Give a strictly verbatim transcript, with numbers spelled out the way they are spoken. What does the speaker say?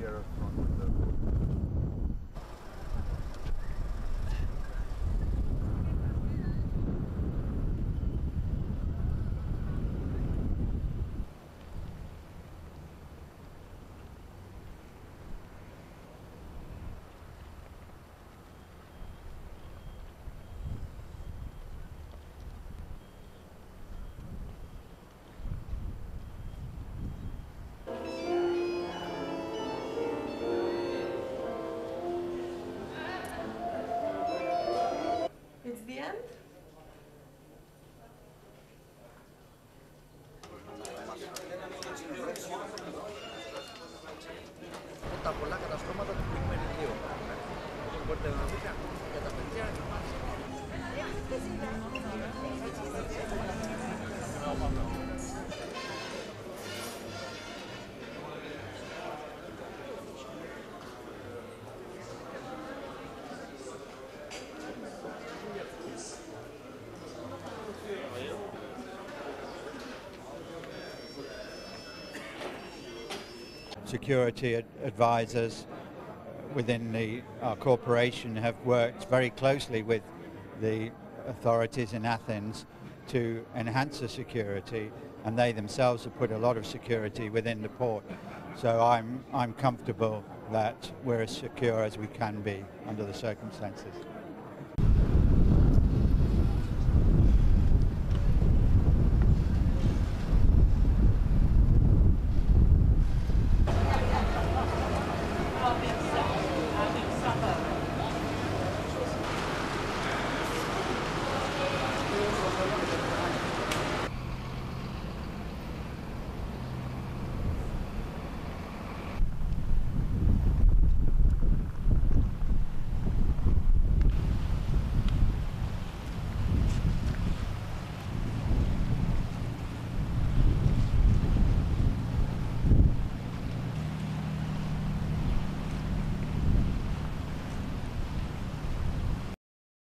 care us from the port. It's the end? Τα πολλά καταστρώματα του Quick Meridian. Όπως μπορείτε να δείτε, για τα παιδιά. Security ad advisors within the our corporation have worked very closely with the authorities in Athens to enhance the security, and they themselves have put a lot of security within the port. So I'm I'm comfortable that we're as secure as we can be under the circumstances.